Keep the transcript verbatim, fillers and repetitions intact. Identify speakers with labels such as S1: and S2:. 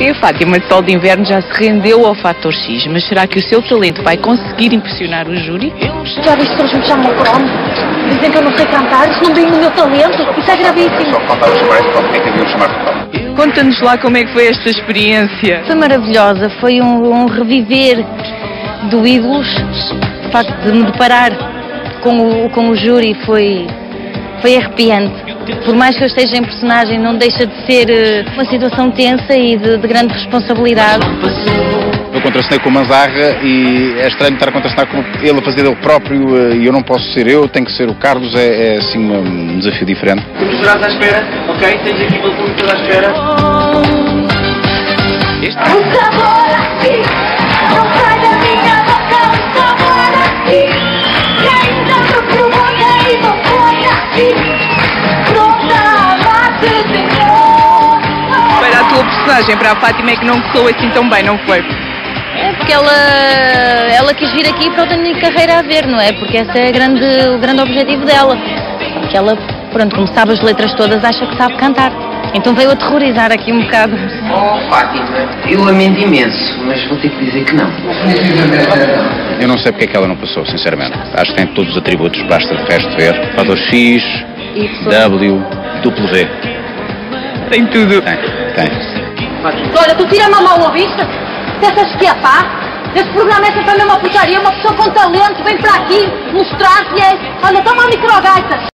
S1: Até a Fátima de Sol de Inverno já se rendeu ao fator X, mas será que o seu talento vai conseguir impressionar o júri?
S2: Já viste que eles me chamam cromo? Dizem que eu não sei cantar, isso não vem no meu talento, isso é gravíssimo.
S3: Só faltava chamar esse cromo, é que haviam de chamar de cromo.
S1: Conta-nos lá como é que foi esta experiência.
S2: Foi maravilhosa, foi um, um reviver do Ídolos. O facto de me deparar com o, com o júri foi, foi arrepiante. Por mais que eu esteja em personagem, não deixa de ser uh, uma situação tensa e de, de grande responsabilidade.
S3: Eu contracenei com o Manzarra e é estranho estar a contracenar com ele a fazer ele próprio e eu não posso ser eu, tem que ser o Carlos, é, é assim um desafio diferente.
S4: Os jurados à espera, ok? Tens aqui uma pergunta à espera.
S1: Este...
S5: O sabor aqui, não sai da minha boca, o sabor aqui, que ainda não provou e não foi aqui.
S1: Para a tua personagem, para a Fátima, é que não soou assim tão bem, não foi?
S2: É porque ela, ela quis vir aqui para a minha carreira a ver, não é? Porque esse é grande, o grande objetivo dela. Porque ela, pronto, como sabe as letras todas, acha que sabe cantar. Então veio aterrorizar aqui um bocado.
S4: Oh, Fátima, eu lamento imenso, mas vou ter que dizer que não.
S3: Eu não sei porque é que ela não passou, sinceramente. Acho que tem todos os atributos, basta de resto ver. Fator X, W, W.
S1: Tem tudo.
S3: Tem, tem.
S2: Olha, tu tira-me a mão, ouviste? Pensas que é pá? Esse programa é sempre a mesma porcaria, uma pessoa com talento vem para aqui mostrar-se e é... Olha, toma a microgaita.